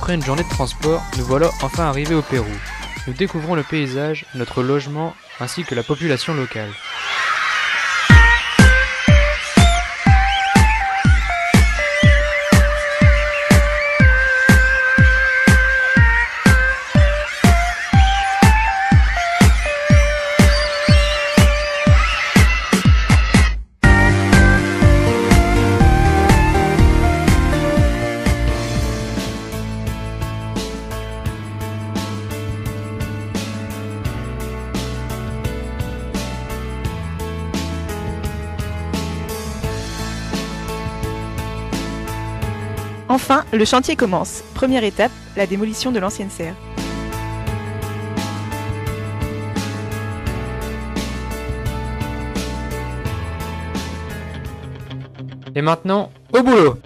Après une journée de transport, nous voilà enfin arrivés au Pérou. Nous découvrons le paysage, notre logement, ainsi que la population locale. Enfin, le chantier commence. Première étape, la démolition de l'ancienne serre. Et maintenant, au boulot!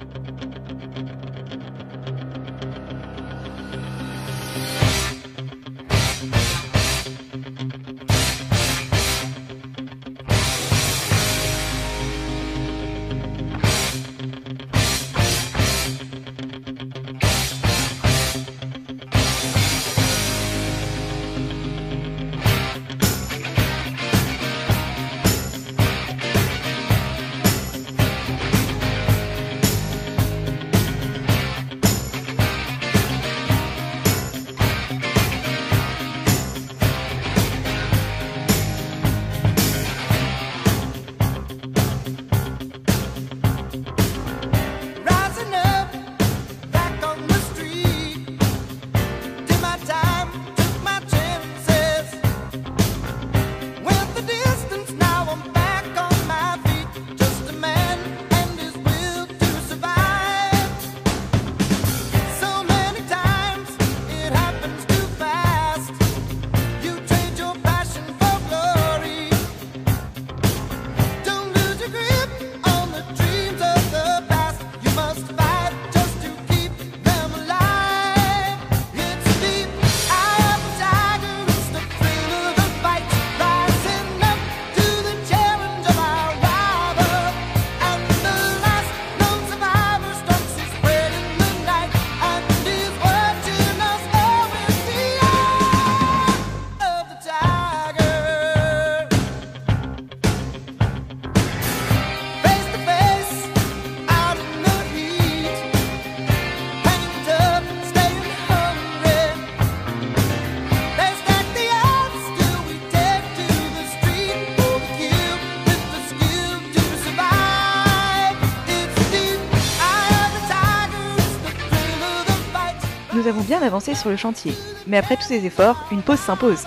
Nous avons bien avancé sur le chantier, mais après tous ces efforts, une pause s'impose.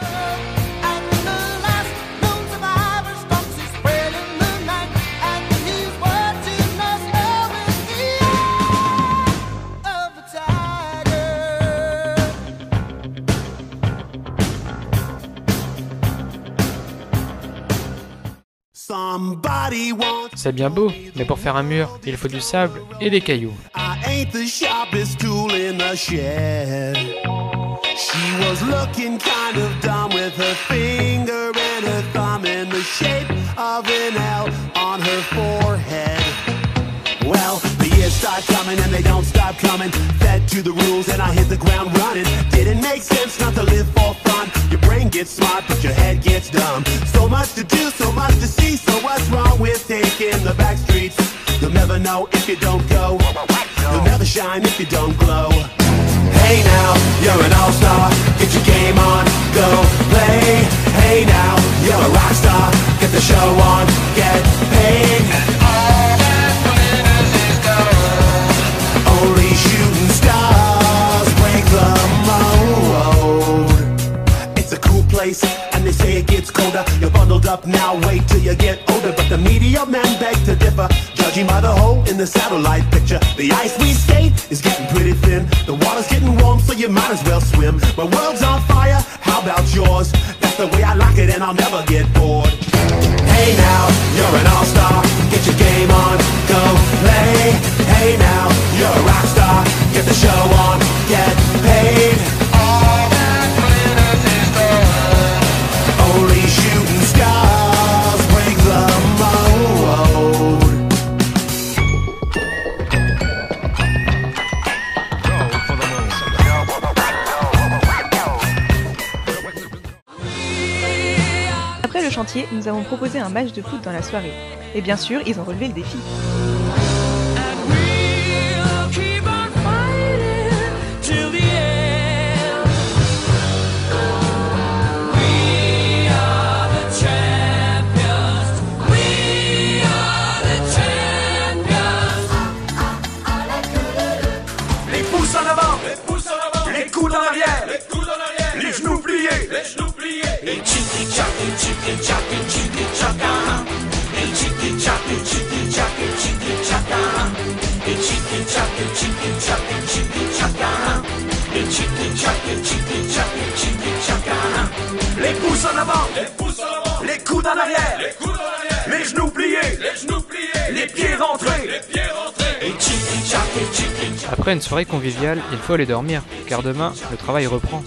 C'est bien beau, mais pour faire un mur, il faut du sable et des cailloux. Ain't the sharpest tool in the shed. She was looking kind of dumb with her finger and her thumb in the shape of an L on her forehead. Well, the years start coming and they don't stop coming. Fed to the rules and I hit the ground running. Didn't make sense not to live for fun. Your brain gets smart but your head gets dumb. So much to do, so much to see. So what's wrong with taking the back streets? You'll never know if you don't go. You'll never shine if you don't glow. Hey now, you're an all-star. Get your game on, go play. Hey now, you're a rock star. Get the show on, get paid. And all that glitters is gold. Only shooting stars break the mold. It's a cool place, and they say it gets colder. You're bundled up now, wait till you get older. But the media men beg to differ. Judging by the hole in the satellite picture, the ice we skate is getting pretty thin. The water's getting warm, so you might as well swim. My world's on fire, how about yours? That's the way I like it and I'll never get bored. Hey now, you're an all-star. Get your game on, go play. Hey now, you're a rock star. Get the show on, get paid. All that glitters is gold. Only shooting stars break the mold. chantier, nous avons proposé un match de foot dans la soirée. Et bien sûr, ils ont relevé le défi. Les coudes en arrière, les genoux pliés, et chicky chack, chicky chack, chicky chaka, et chicky chack, chicky chack, chicky chaka, et chicky chack, chicky chack, chicky chaka, et chicky chack, chicky chack, chicky chaka. Les pouces en avant, les coudes en arrière, les genoux pliés, les pieds rentrés, et chicky chack, chicky chack. Après une soirée conviviale, il faut aller dormir, car demain, le travail reprend.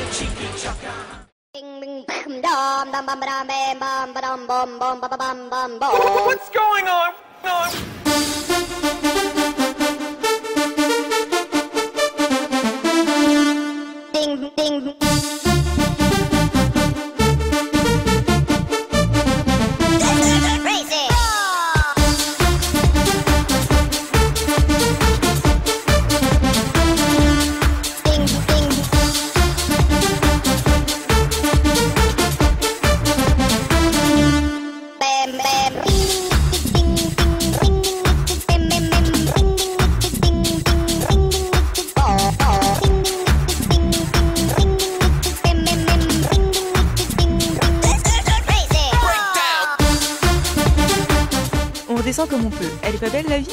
What's going on? Ding, ding. On redescend comme on peut. Elle est pas belle la vie ?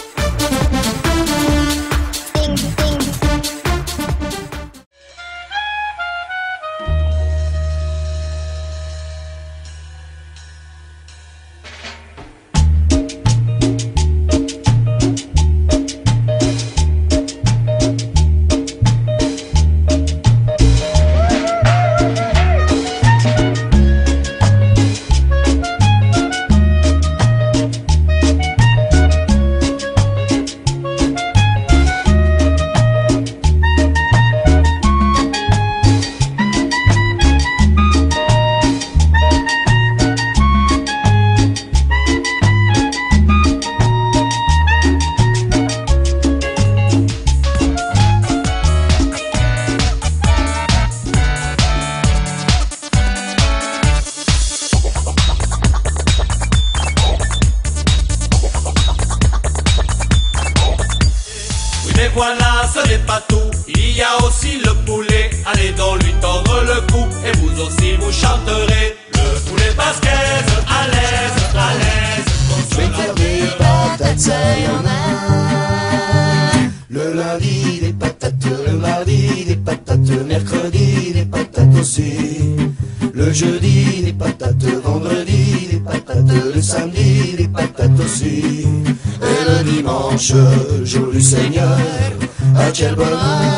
Mais voilà, ce n'est pas tout, il y a aussi le poulet. Allez donc lui tendre le cou, et vous aussi vous chanterez le poulet basquez, à l'aise, Je vais faire des patates, ça y en a. Le lundi, des patates, le mardi, des patates, mercredi, des patates aussi. Le jeudi, des patates, vendredi, des patates, le samedi, des patates aussi. Et le dimanche, jour du Seigneur, ah quel bonheur,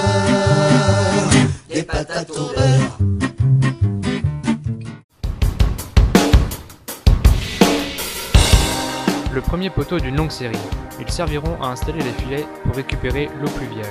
des patates au beurre. Le premier poteau d'une longue série. Ils serviront à installer les filets pour récupérer l'eau pluviale.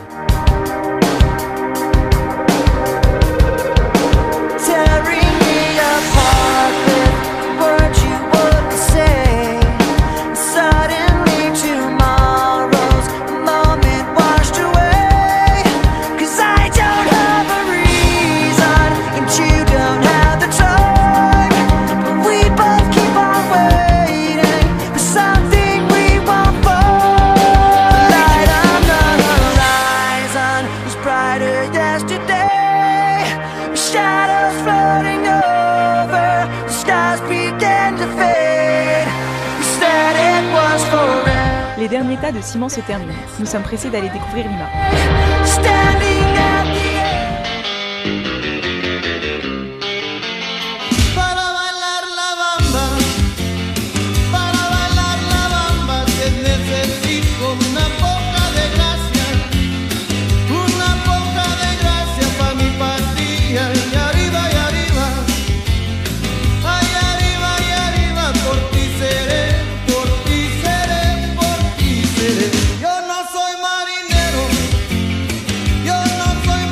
Les derniers tas de ciment se terminent. Nous sommes pressés d'aller découvrir Lima. Yo no soy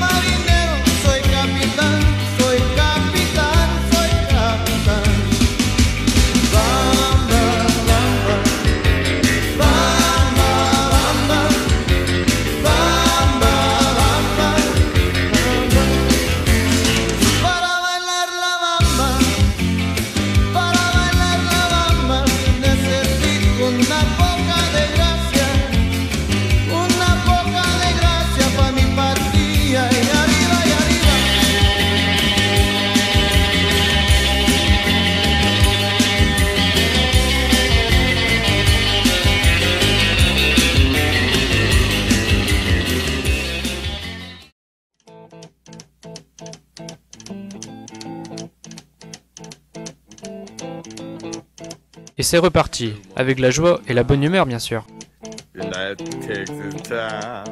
Et c'est reparti, avec la joie et la bonne humeur bien sûr. United Texas town,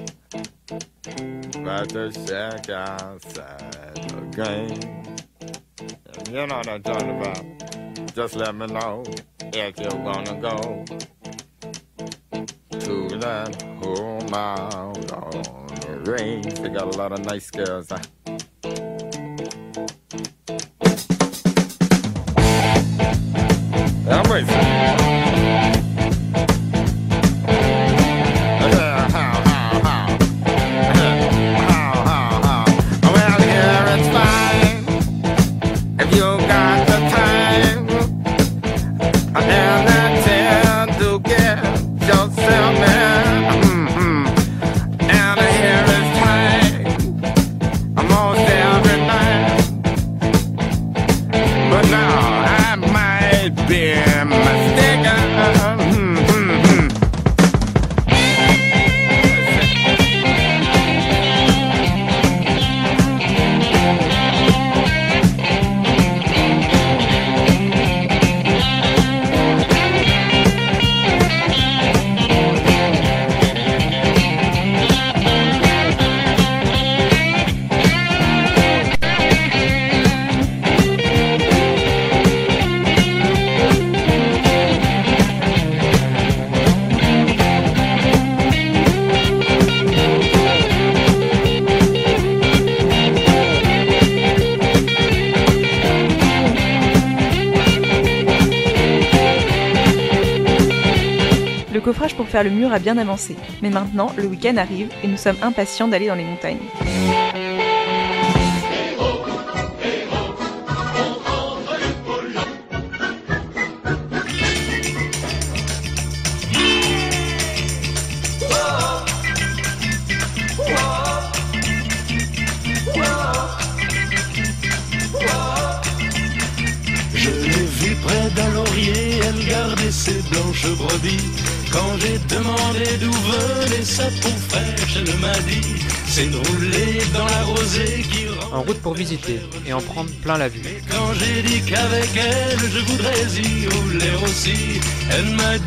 about to check outside the game. You know what I'm talking about. Just let me know if you're gonna go to that home out on the range. They got a lot of nice girls. I'm racing. Le coffrage pour faire le mur a bien avancé, mais maintenant le week-end arrive et nous sommes impatients d'aller dans les montagnes. Je l'ai vue près d'un laurier, elle gardait ses blanches brebis. Quand j'ai demandé d'où venait sa peau fraîche, elle m'a dit c'est de rouler dans la rosée qui rend. En route pour visiter et en prendre plein la vue. Quand j'ai dit qu'avec elle je voudrais y rouler aussi, elle m'a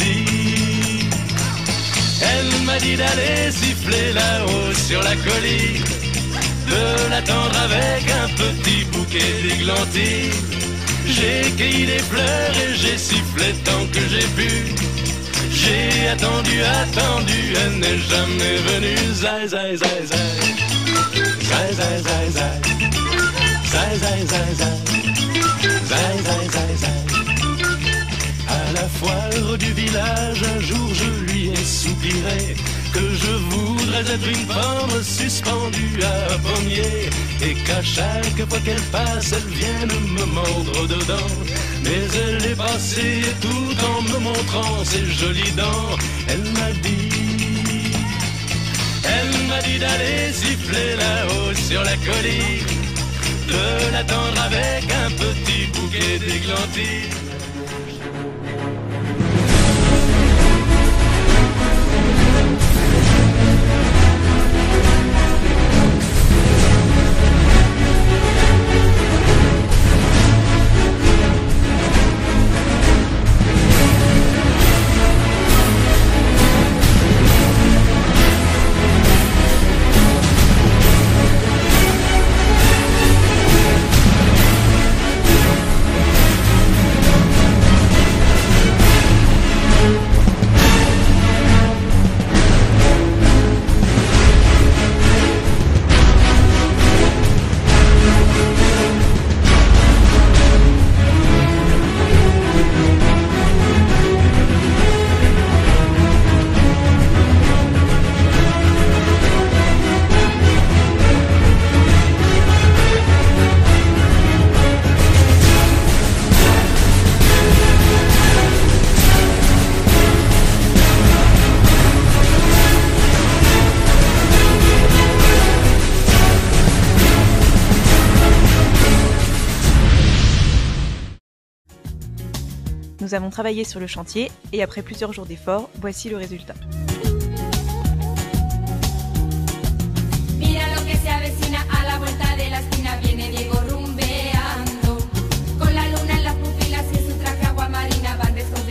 dit d'aller siffler là-haut sur la colline, de l'attendre avec un petit bouquet d'églantines. J'ai cueilli des fleurs et j'ai sifflé tant que j'ai pu. J'ai attendu, elle n'est jamais venue. Zai, zai, zai, zai. Zai, zai, zai, zai. Zai, zai, zai, zai. Zai, zai, zai, zai. À la foire du village, un jour je lui ai soupiré que je voudrais être une pomme suspendue à un pommier, et qu'à chaque fois qu'elle passe, elle vienne me mordre dedans. Mais elle est passée tout en me montrant ses jolies dents. Elle m'a dit d'aller siffler là-haut sur la colline, de l'attendre avec un petit bouquet d'églantines. Nous avons travaillé sur le chantier et après plusieurs jours d'efforts, voici le résultat. Con la luna en las pupilas y su traje agua marina van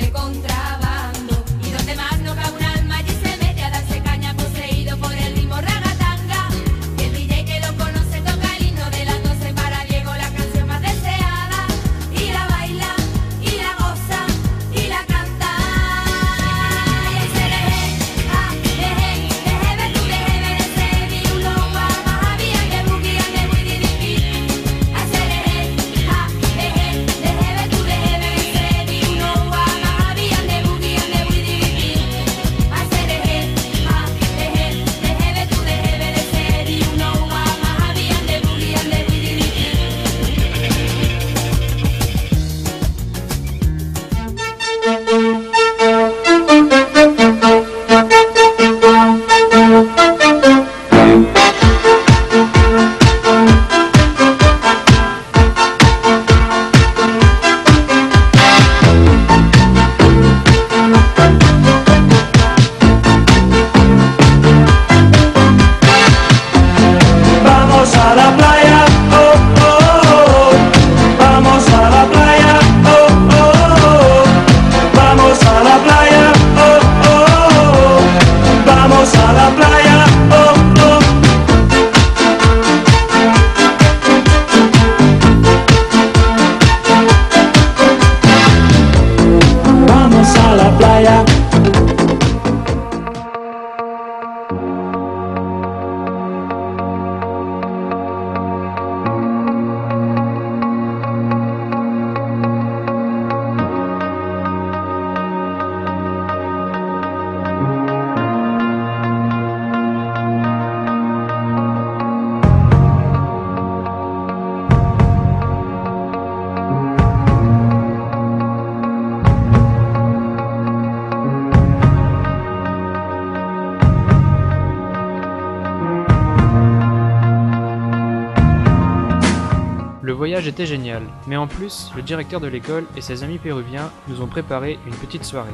voyage était génial, mais en plus, le directeur de l'école et ses amis péruviens nous ont préparé une petite soirée.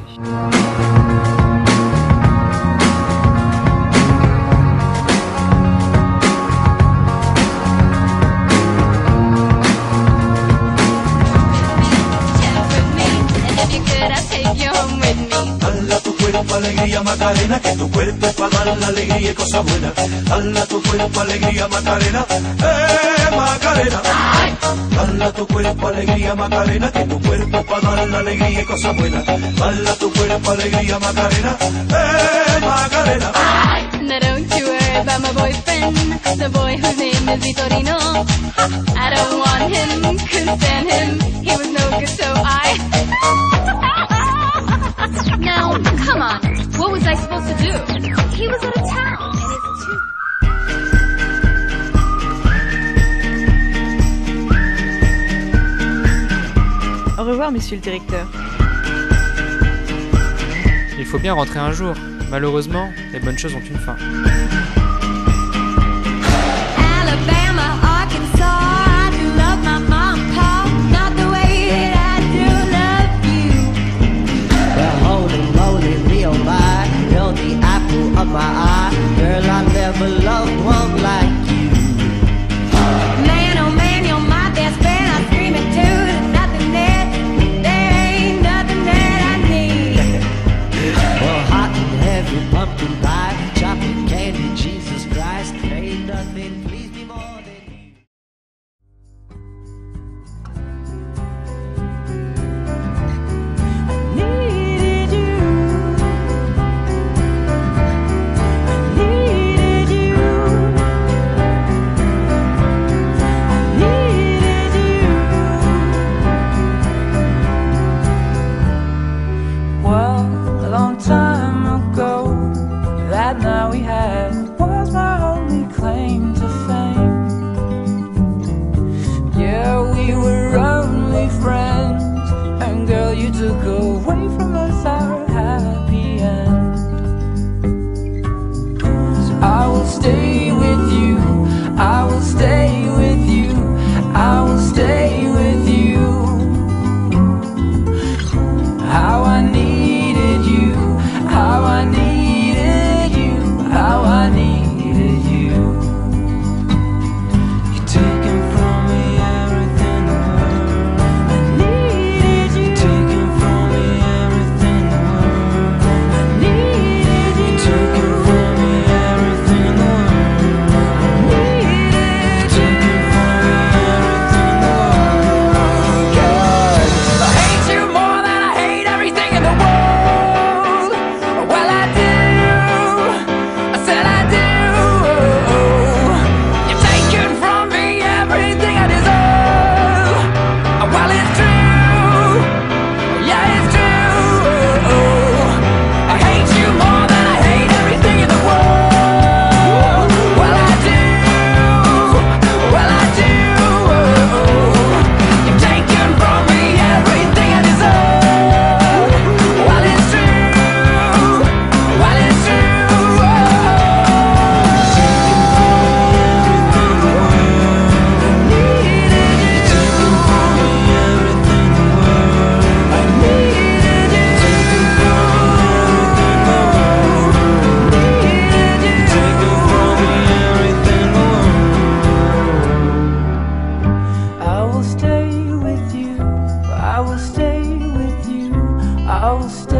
Dala tu cuerpo alegría Macarena, que tu cuerpo es para dar la alegría y cosas buenas. Dala tu cuerpo alegría Macarena, Macarena. Dala tu cuerpo alegría Macarena, que tu cuerpo es para dar la alegría y cosas buenas. Dala tu cuerpo alegría Macarena, Macarena. Now don't you worry about my boyfriend, the boy whose name is Vitorino. I don't want him, couldn't stand him, he was no good so I... Now, come on, what was I supposed to do? He was out of town, and it's too... Au revoir, monsieur le directeur. Il faut bien rentrer un jour. Malheureusement, les bonnes choses ont une fin. Alabama, Arkansas, I do love my mom and pop, not the way that I do love you. Well, holy moly, Leo, my, you're the apple of my eye. Girl, I never loved one like you. Man, oh man, you're my best friend, I scream it too, there's nothing there, there ain't nothing that I need. Well, hot and heavy pumpkin pie, chocolate candy, Jesus Christ, ain't nothing please me more than you. Needed you. Needed you. Needed you. Well, a long time ago, that night we had was my only claim to fame. Yeah, we were only friends, and girl, you took away from us our happy end. So I will stay with you, I will stay with you, I will stay with you. How I needed you, how I needed you, how I needed you. You're taking from me everything the world. I needed you. You're taking from me everything the world. I needed you. You're taking from me everything the world. I needed you. You're taking from me everything the world. God, I hate you more than I hate everything in the world. Well, I do. I said I do. You've taken from me everything I deserve. Well, it's true. Yeah, it's true. I hate you more than I hate everything in the world. Well, I do. Well, I do. You've taken from me everything I deserve. Well, it's true. Well, it's true. I will stay with you, I will stay with you, I will stay.